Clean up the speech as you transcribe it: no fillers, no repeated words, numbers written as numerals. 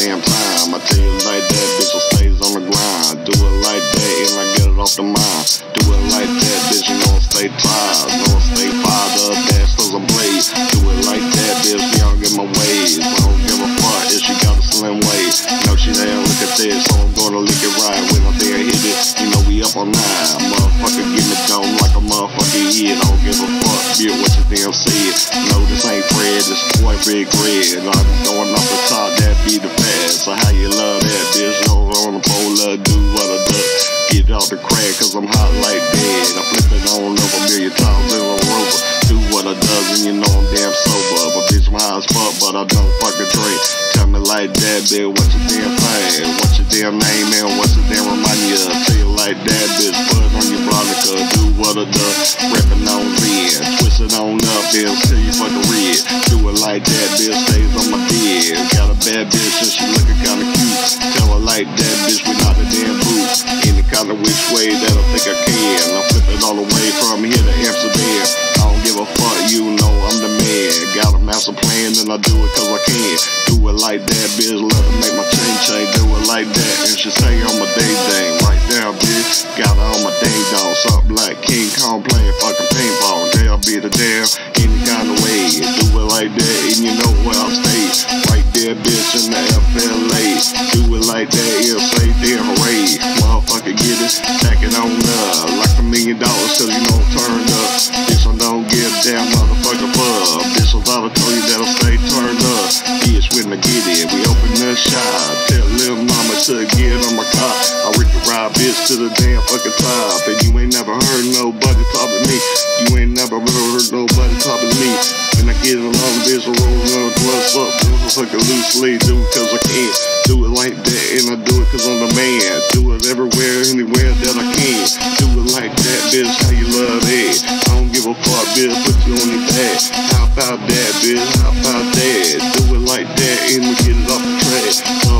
damn time. I tell you like that, bitch, I stays on the grind. Do it like that, and I get it off the mind. Do it like that, bitch, you know I stay tired. Know I stay fired up, that's cause I'm blade. Do it like that, bitch, we don't get my ways. I don't give a fuck if she got a slim waist. No, she ain't look at this, so I'm gonna lick it right. When I think I hit it, you know we up on 9. Motherfucker, give me down like a motherfucking hit. I don't give a fuck, bitch, what you damn said. No, this ain't Fred, this boy Big Red. I'm going off the top, that be the pass. So how you love that, bitch? Hold on the pole, do what I do. Get out the crack, cause I'm hot like that. I flip it on over a million times in a rover. Do what I does, and you know I'm damn sober. But bitch, my eyes fuck, but I don't fucking drink. Tell me like that, bitch, what's your damn thing? What's your damn name, and what's your damn remind you of? Tell you like that, bitch, put it on your Veronica. Do what I do, rapping on Zen. Twist it on up, bitch, till you fucking red. Do it like that, bitch, stays on my bed. Got a bad bitch, and she looking kinda cute. Tell her like that, bitch, we not a damn boot. Any kind of which way that I think I can. I flip it all the way from here to Amsterdam. I don't give a fuck, you know I'm the man. Got a master plan and I do it cause I can. Do it like that, bitch, let her make my chain. Do it like that and she say on my day dang. Right there, bitch, got her on my ding dong. Something like King Kong playing fucking paintball. They'll be the damn any kind of way. Do it like that and you know where I stay. Right there, bitch, in the FLA. Do it like that, it'll say damn hooray. Motherfucker get it, stack it on up. Like $1 million cause you know I'm turned up. Bitch, I don't give a damn motherfucker fuck. Bitch, I thought I told you that I stay turned up. Bitch, when I get it, we open the shop. Tell little mama to get on my car. I rip the ride, bitch, to the damn fucking top. And you ain't never heard nobody talk to me. You ain't never heard nobody talk to me. When I get along, bitch, I roll on the plus up. Bitch, I fucking loosely do it cause I can. Do it like that and I do it cause I'm the man. Do it everywhere, anywhere that I can. Do it like that, bitch, how you love it. I don't give a fuck, bitch, put you on your back. How about that, bitch, how about that? Do it like that and we get it off the track.